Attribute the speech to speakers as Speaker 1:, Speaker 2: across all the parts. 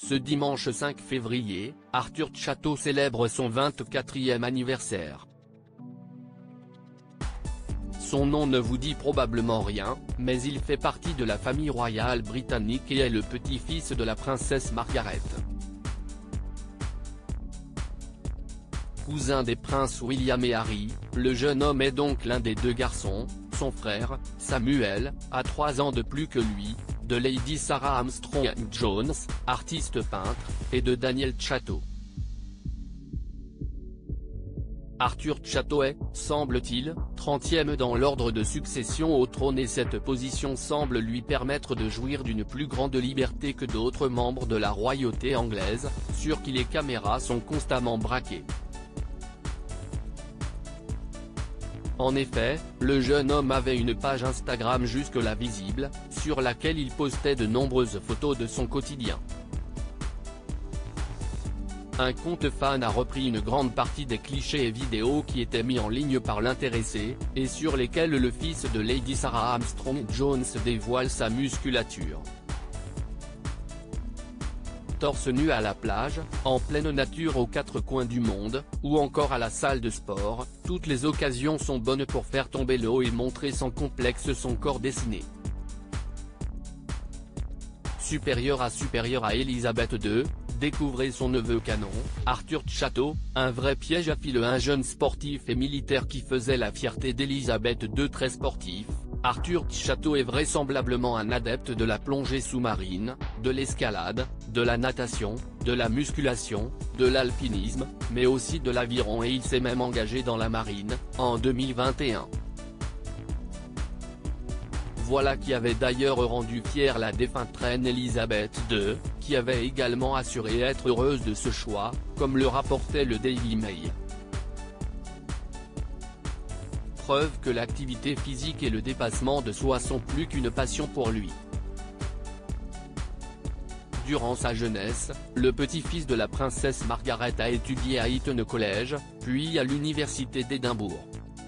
Speaker 1: Ce dimanche 5 février, Arthur Château célèbre son 24e anniversaire. Son nom ne vous dit probablement rien, mais il fait partie de la famille royale britannique et est le petit-fils de la princesse Margaret. Cousin des princes William et Harry, le jeune homme est donc l'un des deux garçons. Son frère, Samuel, a 3 ans de plus que lui, de Lady Sarah Armstrong-Jones, artiste peintre, et de Daniel Château. Arthur Château est, semble-t-il, 30e dans l'ordre de succession au trône et cette position semble lui permettre de jouir d'une plus grande liberté que d'autres membres de la royauté anglaise, sur qui les caméras sont constamment braquées. En effet, le jeune homme avait une page Instagram jusque-là visible, sur laquelle il postait de nombreuses photos de son quotidien. Un compte fan a repris une grande partie des clichés et vidéos qui étaient mis en ligne par l'intéressé, et sur lesquels le fils de Lady Sarah Armstrong-Jones dévoile sa musculature. Torse nu à la plage, en pleine nature aux 4 coins du monde, ou encore à la salle de sport, toutes les occasions sont bonnes pour faire tomber le haut et montrer sans complexe son corps dessiné. Supérieur à Elisabeth II, découvrez son neveu canon, Arthur Château, un vrai piège à fil. Un jeune sportif et militaire qui faisait la fierté d'Elisabeth II. Très sportif, Arthur Château est vraisemblablement un adepte de la plongée sous-marine, de l'escalade, de la natation, de la musculation, de l'alpinisme, mais aussi de l'aviron et il s'est même engagé dans la marine, en 2021. Voilà qui avait d'ailleurs rendu fière la défunte reine Elisabeth II, qui avait également assuré être heureuse de ce choix, comme le rapportait le Daily Mail. Preuve que l'activité physique et le dépassement de soi sont plus qu'une passion pour lui. Durant sa jeunesse, le petit-fils de la princesse Margaret a étudié à Eton College, puis à l'université d'Édimbourg.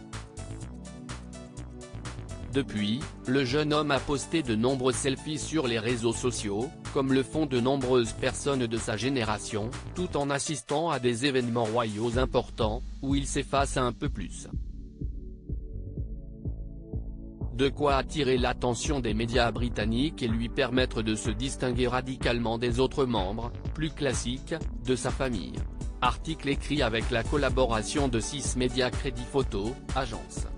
Speaker 1: Depuis, le jeune homme a posté de nombreux selfies sur les réseaux sociaux, comme le font de nombreuses personnes de sa génération, tout en assistant à des événements royaux importants, où il s'efface un peu plus. De quoi attirer l'attention des médias britanniques et lui permettre de se distinguer radicalement des autres membres, plus classiques, de sa famille. Article écrit avec la collaboration de 6 médias Crédit Photo, agence.